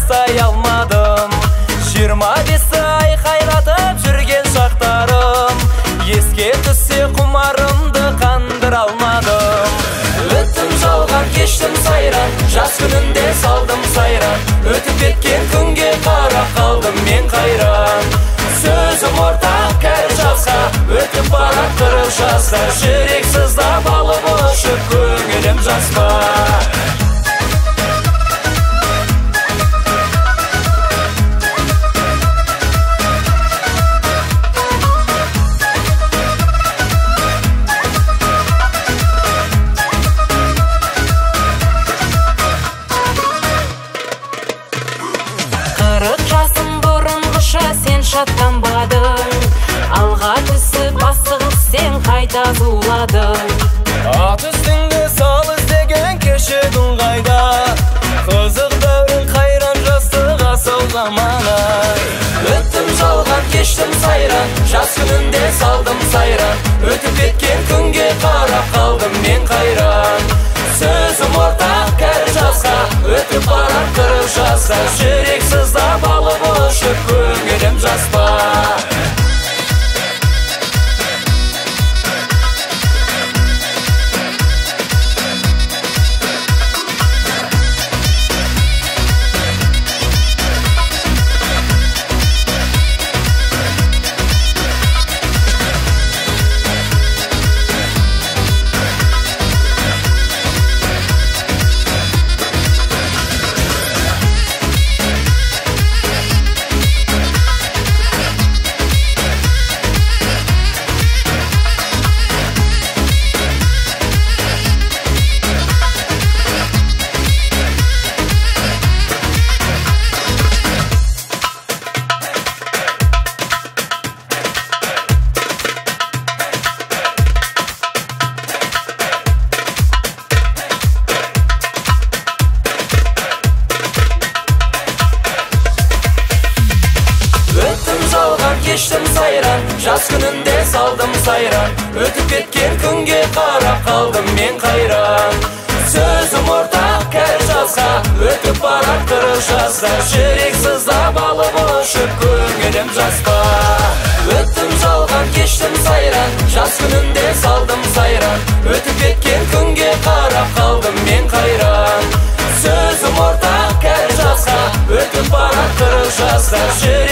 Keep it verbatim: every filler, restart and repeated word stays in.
жасай алмадым. Жиырма бес ай қайратып жүрген шақтарым, еске түссе құмарымды қандыра алмадым. Өттім жалған, кештім сайран, жас күнінде салдым сайран. Өтіп кеткен күнге қарап қалдым мен қайран. Сөзім ортақ кәрі жасқа, өтіп барат қырық жасқа. Жүрек сыздап алып ұшып, көңілім жасқа. Қырық жасым бұрынғыша сен шаттанбадың, алға түсіп асығып сен қайта зуладың. Ат үстіңді сал іздеген кешегің қайда, қызық дәурен қайран жастық асау заман-ай. Өттім жалған, кештім сайран, жас күнінде салдым сайран. Өтіп кеткен күнге қарап қалдым мен қайран. Сөзім ортақ кәрі жасқа, өтіп барат қырық жасқа. Жүрек сыздап алып ұшып, көңілім жасқа. Кештім сайран, жас күнінде салдым сайран. Өтіп кеткен күнге қарап қалдым мен қайран. Сөзім ортақ кәрі жасқа, өтіп барат қырық жасқа. Жүрек сыздап алып ұшып, көңілім жасқа. Өттім жалған, кештім сайран, жас күнінде салдым сайран. Өтіп кеткен күнге қарап қалдым мен қайран. Сөзім ортақ кәрі жасқа, өтіп барат қырық жасқа.